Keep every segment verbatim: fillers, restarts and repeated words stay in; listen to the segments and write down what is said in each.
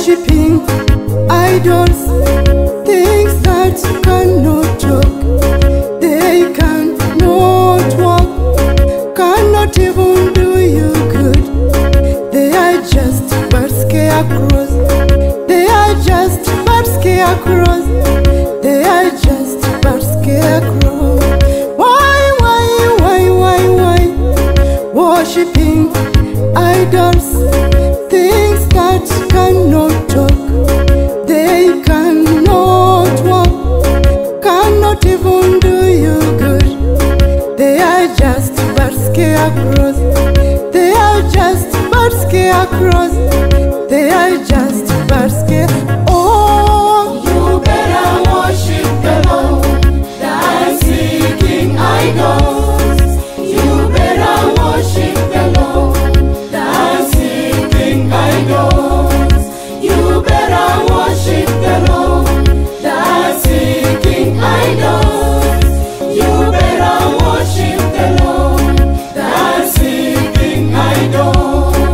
worshipping idols, things that cannot talk, they cannot walk, cannot even do you good. They are just but scarecrows. They are just but scarecrows. They are just but scarecrows. Why, why, why, why, why? Worshipping idols, things that cannot talk, they cannot walk, cannot even do you good. They are just but scarecrows. They are just but scarecrows. They are just but scarecrows. Oh, You better worship the Lord than seeking idols. You better worship the Lord than seeking idols. You better worship the Lord than seeking idols. You better worship the Lord than seeking idols.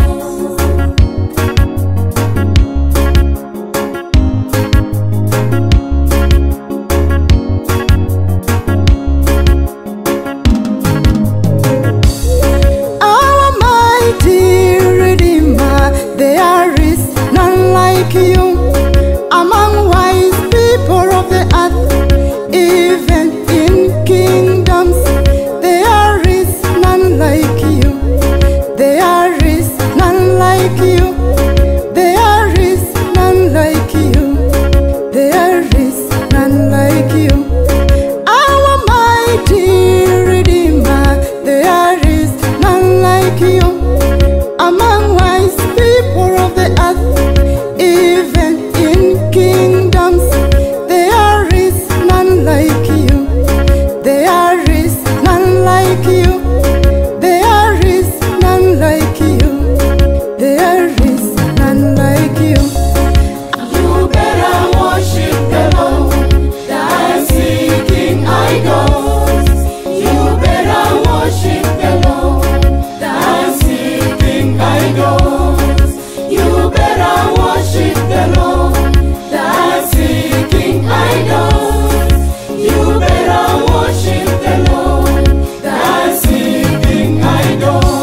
our mighty Redeemer, there is none like you. Among wise people of the earth, even in kingdoms, there is none like you. There is none like you. There is none like you. There is none like you. Our mighty Redeemer, there is none like you. Among wise people of the earth, even in kingdoms, there is none like you. There is none like you. There is none like you. There is none like you. You better worship the Lord than seeking idols. You better worship the Lord than seeking idols. You better worship the Lord than seeking idols. You better worship the Lord than seeking idols.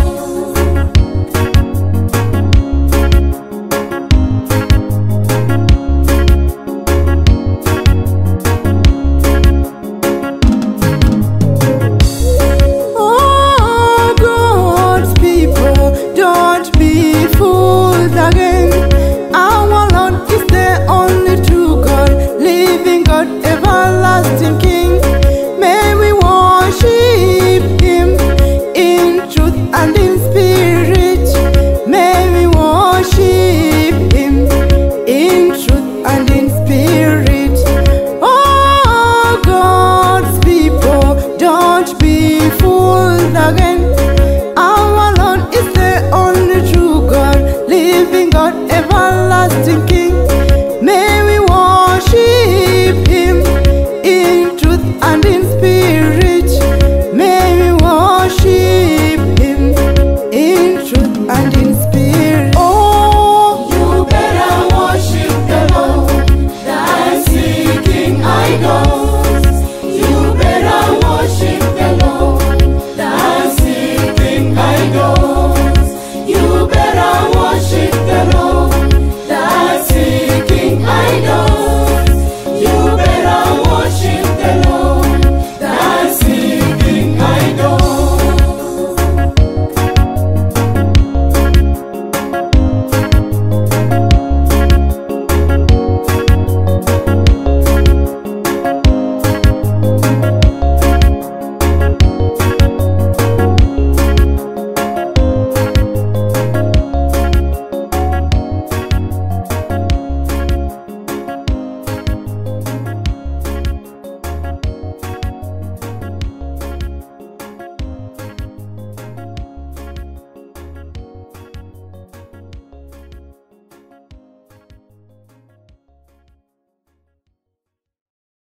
Oh, God's people, don't be fooled again. Our Lord is the only true God, living God, everlasting King. May we worship Him in truth and in spirit. May we worship Him in truth and in spirit. Oh, God's people, don't be fooled again. Our Lord is the only true God, living God, everlasting King.